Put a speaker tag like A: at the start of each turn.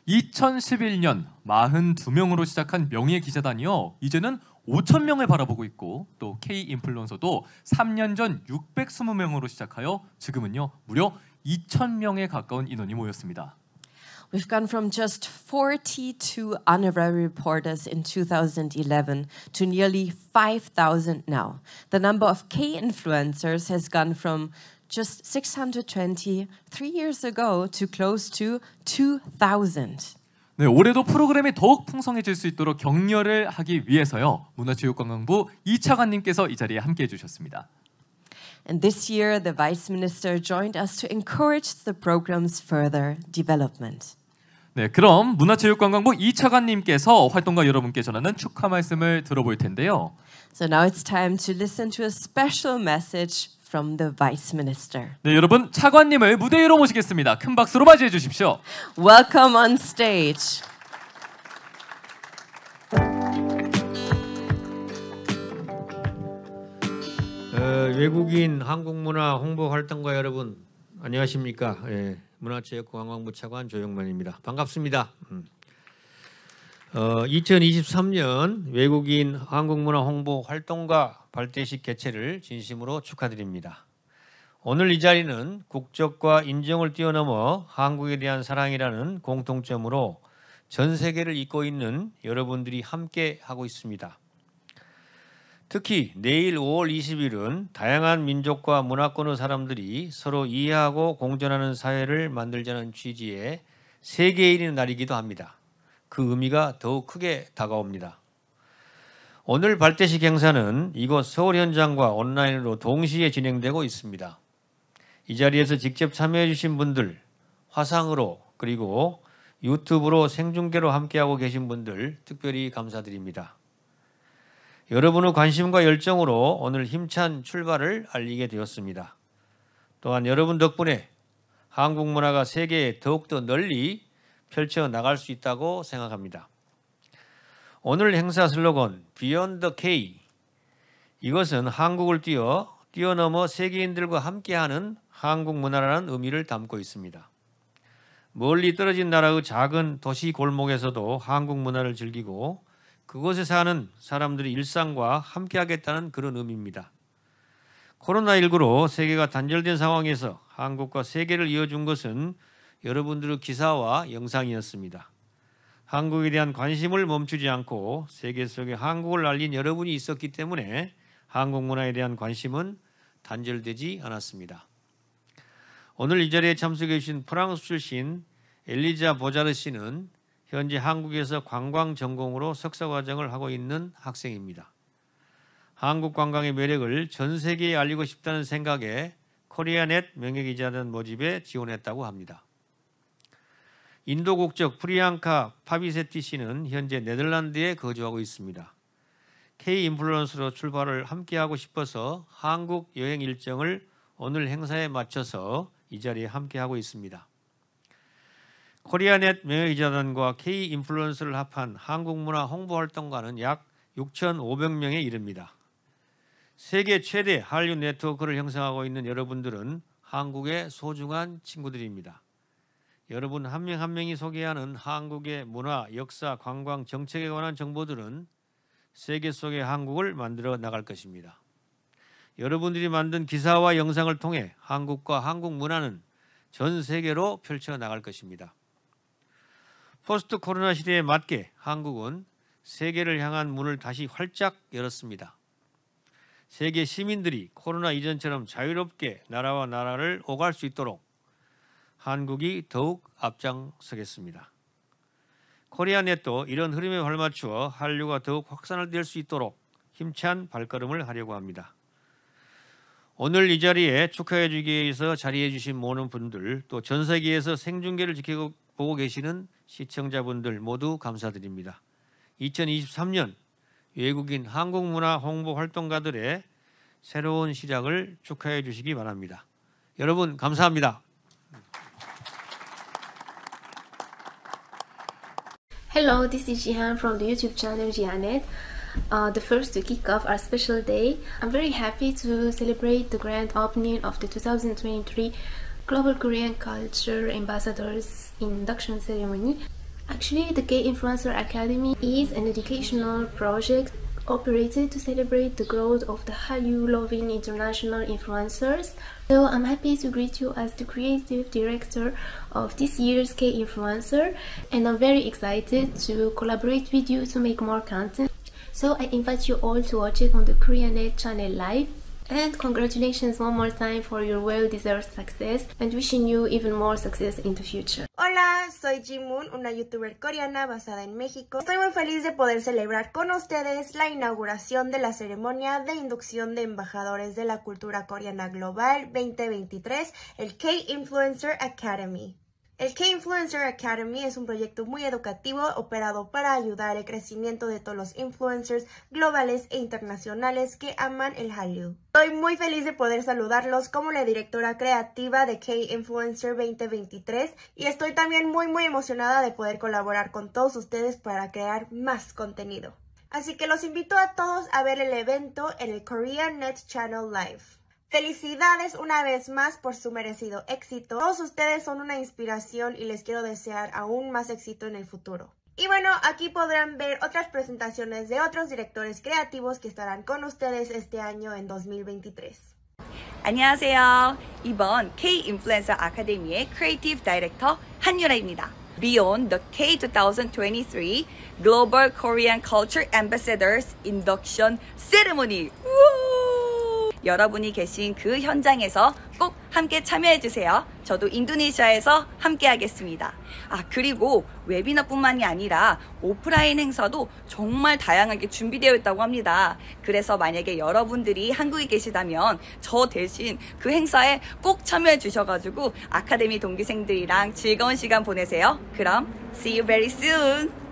A: 2011년 42명으로 시작한 명예 기자단이요. 이제는 5,000명을 바라보고 있고 또 K 인플루언서도 3년 전 620명으로 시작하여 지금은요 무려 2,000명에 가까운 인원이 모였습니다.
B: We've gone from just 42 honorary reporters in 2011 to nearly 5,000 now. The number of K influencers has gone from just 620 3 years ago to close to 2,000.
A: 네, 올해도 프로그램이 더욱 풍성해질 수 있도록 격려를 하기 위해서요. 문화체육관광부 이차관님께서 이 자리에 함께해 주셨습니다.
B: And this year, the Vice Minister joined us to encourage the program's further development.
A: 네, 그럼 문화체육관광부 이차관님께서 활동가 여러분께 전하는 축하 말씀을 들어볼 텐데요.
B: So now it's time to listen to a special message from the Vice Minister.
A: 네, 여러분 차관님을 무대 위로 모시겠습니다. 큰 박수로 맞이해 주십시오.
B: Welcome on stage.
C: 외국인 한국문화 홍보 활동가 여러분 안녕하십니까? 문화체육관광부 차관 조영만입니다. 반갑습니다. 2023년 외국인 한국문화 홍보 활동가 발대식 개최를 진심으로 축하드립니다. 오늘 이 자리는 국적과 인종을 뛰어넘어 한국에 대한 사랑이라는 공통점으로 전 세계를 잇고 있는 여러분들이 함께 하고 있습니다. 특히 내일 5월 20일은 다양한 민족과 문화권의 사람들이 서로 이해하고 공존하는 사회를 만들자는 취지의 세계인의 날이기도 합니다. 그 의미가 더욱 크게 다가옵니다. 오늘 발대식 행사는 이곳 서울 현장과 온라인으로 동시에 진행되고 있습니다. 이 자리에서 직접 참여해 주신 분들, 화상으로 그리고 유튜브로 생중계로 함께하고 계신 분들 특별히 감사드립니다. 여러분의 관심과 열정으로 오늘 힘찬 출발을 알리게 되었습니다. 또한 여러분 덕분에 한국 문화가 세계에 더욱더 널리 펼쳐나갈 수 있다고 생각합니다. 오늘 행사 슬로건 Beyond the K, 이것은 한국을 뛰어넘어 세계인들과 함께하는 한국 문화라는 의미를 담고 있습니다. 멀리 떨어진 나라의 작은 도시 골목에서도 한국 문화를 즐기고 그곳에 사는 사람들의 일상과 함께하겠다는 그런 의미입니다. 코로나19로 세계가 단절된 상황에서 한국과 세계를 이어준 것은 여러분들의 기사와 영상이었습니다. 한국에 대한 관심을 멈추지 않고 세계 속에 한국을 알린 여러분이 있었기 때문에 한국 문화에 대한 관심은 단절되지 않았습니다. 오늘 이 자리에 참석해 주신 프랑스 출신 엘리자 보자르 씨는 현재 한국에서 관광 전공으로 석사과정을 하고 있는 학생입니다. 한국 관광의 매력을 전 세계에 알리고 싶다는 생각에 코리아넷 명예기자단 모집에 지원했다고 합니다. 인도 국적 프리앙카 파비세티 씨는 현재 네덜란드에 거주하고 있습니다. K 인플루언서로 출발을 함께하고 싶어서 한국 여행 일정을 오늘 행사에 맞춰서 이 자리에 함께하고 있습니다. 코리아넷 명예기자단과 K 인플루언서를 합한 한국문화 홍보활동가는 약 6,500명에 이릅니다. 세계 최대 한류 네트워크를 형성하고 있는 여러분들은 한국의 소중한 친구들입니다. 여러분 한 명 한 명이 소개하는 한국의 문화, 역사, 관광, 정책에 관한 정보들은 세계 속의 한국을 만들어 나갈 것입니다. 여러분들이 만든 기사와 영상을 통해 한국과 한국 문화는 전 세계로 펼쳐 나갈 것입니다. 포스트 코로나 시대에 맞게 한국은 세계를 향한 문을 다시 활짝 열었습니다. 세계 시민들이 코로나 이전처럼 자유롭게 나라와 나라를 오갈 수 있도록 한국이 더욱 앞장서겠습니다. 코리아넷도 이런 흐름에 발맞추어 한류가 더욱 확산될 수 있도록 힘찬 발걸음을 하려고 합니다. 오늘 이 자리에 축하해 주기 위해서 자리해 주신 모든 분들, 또 전 세계에서 생중계를 지켜보고 계시는 시청자분들 모두 감사드립니다. 2023년 외국인 한국문화 홍보 활동가들의 새로운 시작을 축하해 주시기 바랍니다. 여러분 감사합니다.
D: Hello, this is Jihan from the YouTube channel Jihanet. The first to kick off our special day. I'm very happy to celebrate the grand opening of the 2023 Global Korean Culture Ambassadors induction ceremony. Actually, the K-Influencer Academy is an educational project operated to celebrate the growth of the Hallyu-loving international influencers. So I'm happy to greet you as the creative director of this year's K-Influencer, and I'm very excited to collaborate with you to make more content. So I invite you all to watch it on the Koreanet channel live. And congratulations one more time for your well-deserved success, and wishing you even more success in the future.
E: Hola, soy Jimun, una youtuber coreana basada en México. Estoy muy feliz de poder celebrar con ustedes la inauguración de la ceremonia de inducción de embajadores de la cultura coreana global 2023, el K-Influencer Academy. El K-Influencer Academy es un proyecto muy educativo operado para ayudar al crecimiento de todos los influencers globales e internacionales que aman el Hallyu. Estoy muy feliz de poder saludarlos como la directora creativa de K-Influencer 2023 y estoy también muy emocionada de poder colaborar con todos ustedes para crear más contenido. Así que los invito a todos a ver el evento en el Koreanet Channel Live. Felicidades una vez más por su merecido éxito. Todos ustedes son una inspiración y les quiero desear aún más éxito en el futuro. Y bueno, aquí podrán ver otras presentaciones de otros directores creativos que estarán con ustedes este año en 2023.
F: 안녕하세요. 이번 K-Influencer 아카데미의 크리에이티브 다이렉터 한유라입니다. Beyond the K2023 Global Korean Culture Ambassadors Induction Ceremony. 여러분이 계신 그 현장에서 꼭 함께 참여해주세요. 저도 인도네시아에서 함께 하겠습니다. 그리고 웨비너뿐만이 아니라 오프라인 행사도 정말 다양하게 준비되어 있다고 합니다. 그래서 만약에 여러분들이 한국에 계시다면 저 대신 그 행사에 꼭 참여해 주셔가지고 아카데미 동기생들이랑 즐거운 시간 보내세요. 그럼 see you very soon.